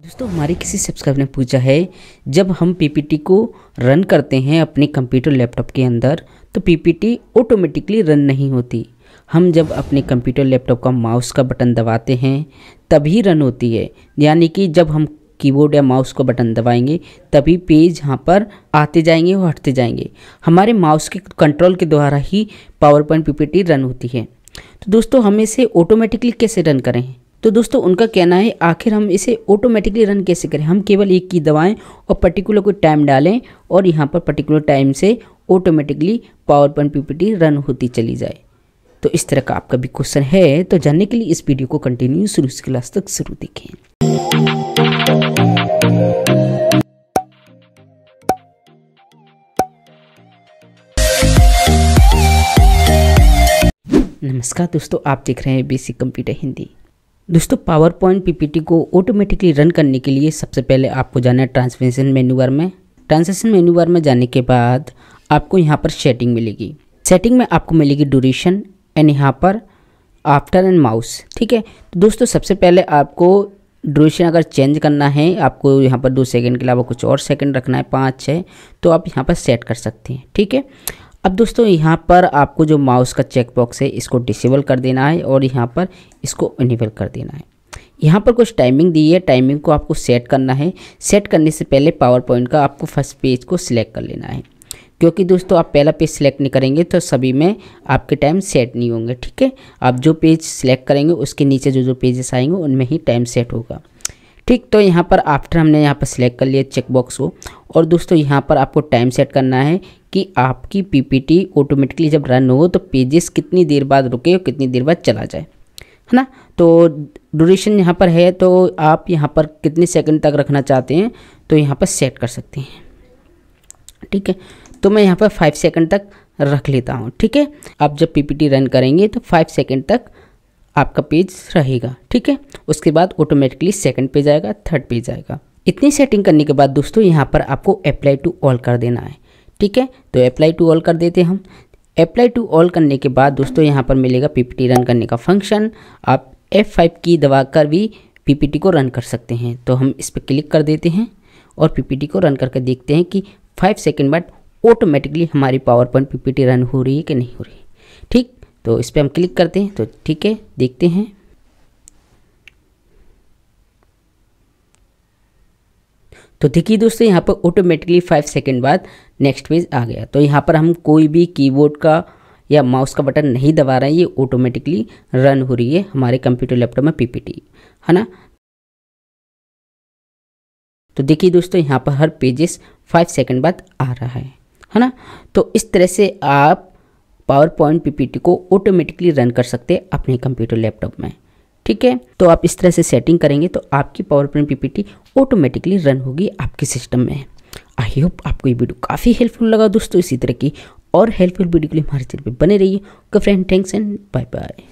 दोस्तों हमारे किसी सब्सक्राइबर ने पूछा है, जब हम पीपीटी को रन करते हैं अपने कंप्यूटर लैपटॉप के अंदर तो पीपीटी ऑटोमेटिकली रन नहीं होती। हम जब अपने कंप्यूटर लैपटॉप का माउस का बटन दबाते हैं तभी रन होती है, यानी कि जब हम कीबोर्ड या माउस का बटन दबाएंगे तभी पेज यहाँ पर आते जाएंगे और हटते जाएंगे। हमारे माउस के कंट्रोल के द्वारा ही पावर पॉइंट पीपीटी रन होती है। तो दोस्तों हम इसे ऑटोमेटिकली कैसे रन करें? तो दोस्तों उनका कहना है आखिर हम इसे ऑटोमेटिकली रन कैसे करें? हम केवल एक की दबाएं और पर्टिकुलर कोई टाइम डालें और यहाँ पर पर्टिकुलर टाइम से automatically PowerPoint PPT run होती चली जाए। तो इस तरह का आपका भी क्वेश्चन है तो जानने के लिए इस वीडियो को कंटिन्यू शुरू से क्लास तक जरूर देखें। नमस्कार दोस्तों, आप देख रहे हैं बेसिक कंप्यूटर हिंदी। दोस्तों पावर पॉइंट पीपीटी को ऑटोमेटिकली रन करने के लिए सबसे पहले आपको जाना है ट्रांसलेशन मेन्यू बार में। ट्रांसलेशन मेन्यू बार में जाने के बाद आपको यहाँ पर सेटिंग मिलेगी। सेटिंग में आपको मिलेगी ड्यूरेशन एंड यहाँ पर आफ्टर एंड माउस। ठीक है, तो दोस्तों सबसे पहले आपको ड्यूरेशन अगर चेंज करना है, आपको यहाँ पर 2 सेकंड के अलावा कुछ और सेकंड रखना है 5-6, तो आप यहाँ पर सेट कर सकते हैं। ठीक है, अब दोस्तों यहाँ पर आपको जो माउस का चेक बॉक्स है इसको डिसेबल कर देना है और यहाँ पर इसको इनेबल कर देना है। यहाँ पर कुछ टाइमिंग दी है, टाइमिंग को आपको सेट करना है। सेट करने से पहले पावर पॉइंट का आपको फर्स्ट पेज को सिलेक्ट कर लेना है, क्योंकि दोस्तों आप पहला पेज सिलेक्ट नहीं करेंगे तो सभी में आपके टाइम सेट नहीं होंगे। ठीक है, आप जो पेज सिलेक्ट करेंगे उसके नीचे जो पेजेस आएंगे उनमें ही टाइम सेट होगा। ठीक, तो यहाँ पर आफ्टर हमने यहाँ पर सिलेक्ट कर लिया चेक बॉक्स को और दोस्तों यहाँ पर आपको टाइम सेट करना है कि आपकी पीपीटी ऑटोमेटिकली जब रन हो तो पेजेस कितनी देर बाद रुके और कितनी देर बाद चला जाए, है ना। तो ड्यूरेशन यहाँ पर है तो आप यहाँ पर कितने सेकंड तक रखना चाहते हैं तो यहाँ पर सेट कर सकते हैं। ठीक है, तो मैं यहाँ पर 5 सेकंड तक रख लेता हूँ। ठीक है, आप जब पीपीटी रन करेंगे तो 5 सेकंड तक आपका पेज रहेगा। ठीक है, उसके बाद ऑटोमेटिकली सेकंड पेज आएगा, थर्ड पेज आएगा। इतनी सेटिंग करने के बाद दोस्तों यहाँ पर आपको अप्लाई टू ऑल कर देना है। ठीक है, तो अप्लाई टू ऑल कर देते हैं हम। अप्लाई टू ऑल करने के बाद दोस्तों यहाँ पर मिलेगा पीपीटी रन करने का फंक्शन। आप F5 की दबाकर भी पीपीटी को रन कर सकते हैं। तो हम इस पर क्लिक कर देते हैं और पीपीटी को रन करके देखते हैं कि 5 सेकंड बाद ऑटोमेटिकली हमारी पावर पॉइंट पीपीटी रन हो रही है कि नहीं हो रही। ठीक, तो इस पर हम क्लिक करते हैं तो ठीक है, देखते हैं। तो देखिए दोस्तों यहाँ पर ऑटोमेटिकली 5 सेकंड बाद नेक्स्ट पेज आ गया। तो यहाँ पर हम कोई भी कीबोर्ड का या माउस का बटन नहीं दबा रहे हैं, ये ऑटोमेटिकली रन हो रही है हमारे कंप्यूटर लैपटॉप में पीपीटी, है ना। तो देखिए दोस्तों यहाँ पर हर पेजेस 5 सेकंड बाद आ रहा है ना। तो इस तरह से आप पावर पॉइंट पीपीटी को ऑटोमेटिकली रन कर सकते हैं अपने कंप्यूटर लैपटॉप में। ठीक है, तो आप इस तरह से सेटिंग करेंगे तो आपकी PowerPoint PPT automatically run होगी आपके सिस्टम में। आई होप आपको ये वीडियो काफ़ी हेल्पफुल लगा दोस्तों। इसी तरह की और हेल्पफुल वीडियो के लिए हमारे चैनल पे बने रहिए। Okay friend, thanks and bye bye.